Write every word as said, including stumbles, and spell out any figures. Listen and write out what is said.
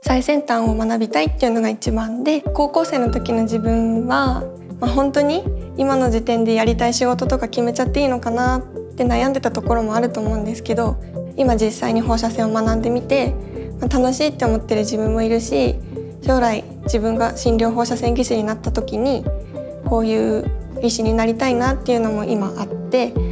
最先端を学びたいっていうのが一番で、高校生の時の自分は、まあ、本当に今の時点でやりたい仕事とか決めちゃっていいのかなって悩んでたところもあると思うんですけど、今実際に放射線を学んでみて、まあ、楽しいって思ってる自分もいるし、将来自分が診療放射線技師になった時にこういう技師になりたいなっていうのも今あって、